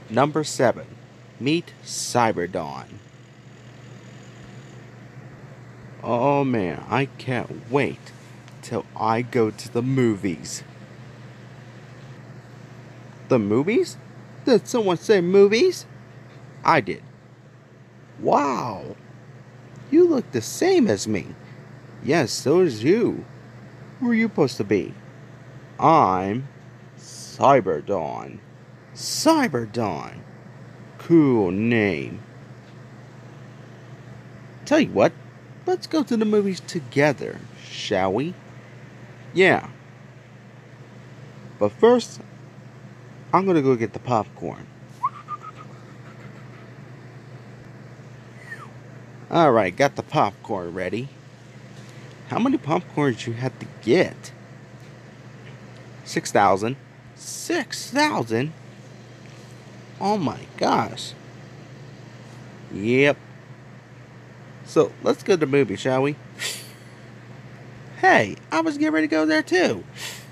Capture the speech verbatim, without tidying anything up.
Number seven. Meet Cyberdawn. Oh man, I can't wait till I go to the movies. The movies? Did someone say movies? I did. Wow, you look the same as me. Yes, so is you. Who are you supposed to be? I'm Cyberdawn. Cyberdawn. Cool name. Tell you what, let's go to the movies together, shall we? Yeah. But first, I'm gonna go get the popcorn. Alright, got the popcorn ready. How many popcorns you had to get? Six thousand. Six thousand? Oh my gosh. Yep. So let's go to the movie, shall we? Hey, I was getting ready to go there too.